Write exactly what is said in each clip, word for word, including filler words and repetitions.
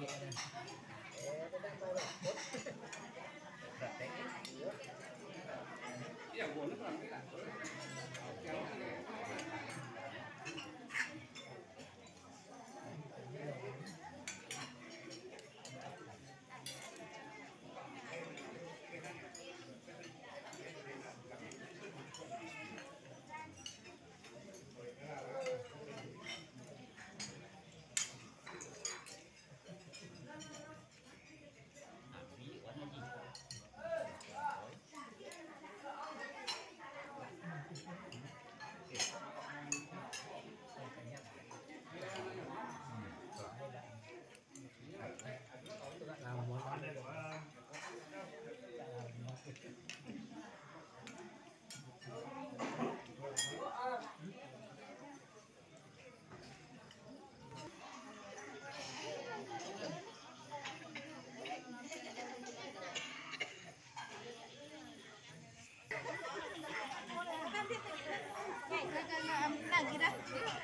Lagi dah.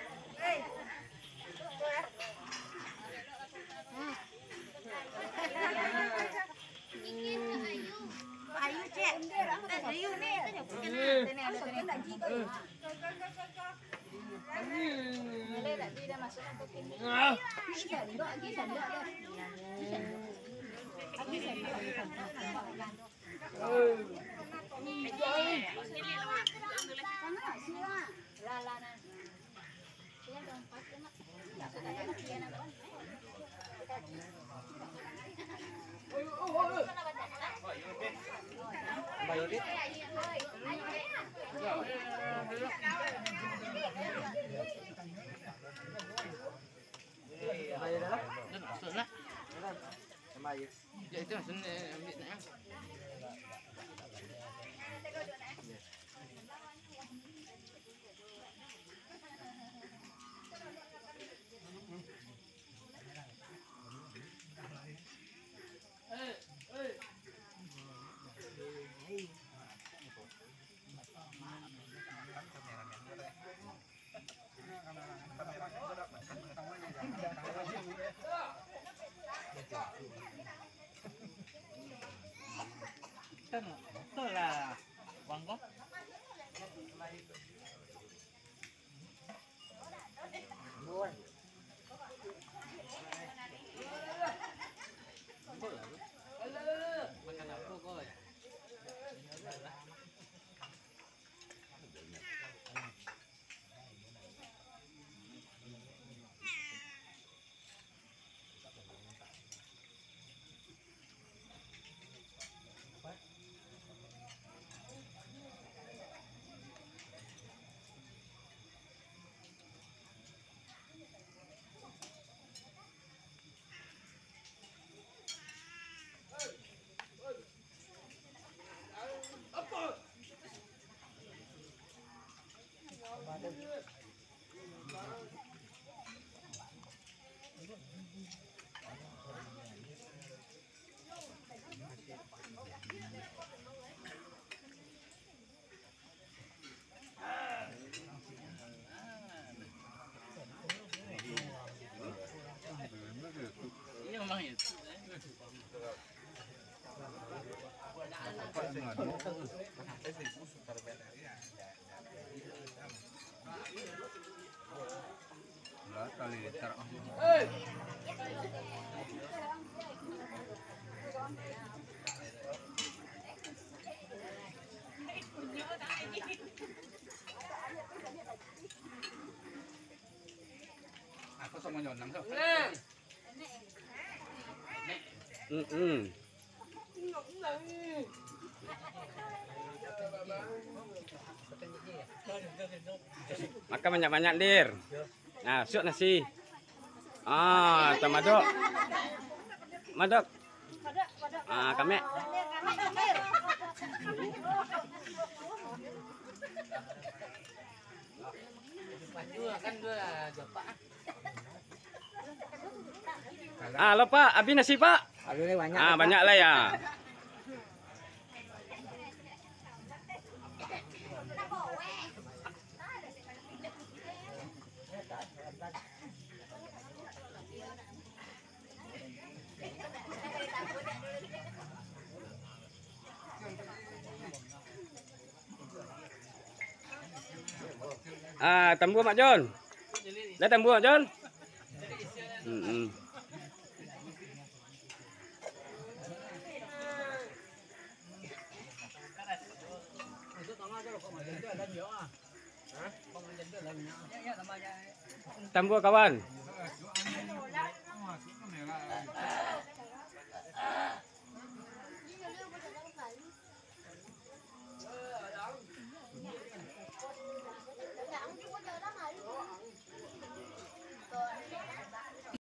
Ayu cek. Ayu ni. Sini ada sini. Boleh tak dia masuk ke sini? Ah. Sendok lagi sendok dah. Lagi sendok. Oh. Sana sila. Lala na. Siya dong pasti nak. Masuk dalam dia nak. Oh oh oh. Bayodit. Bayar dah. Dah masuk lah. Bayar. Ya itu masuk ni ambil nak. Betul lah, bang kok. Buat. Makan apa kau? Aku sama nyonang tuh. Hmm. Hmm. Makan banyak-banyak, Dir. Nah, syuk nasi. Ah, tu madok. Madok. Ah, kami. Kan dua Pak. Ah, lo Pak, habis nasi Pak. Banyak, ah, banyak lah ya. Ah, tambua Mak Jon. Dah tambua Mak Jon. Hmm. hmm. Tambua kawan.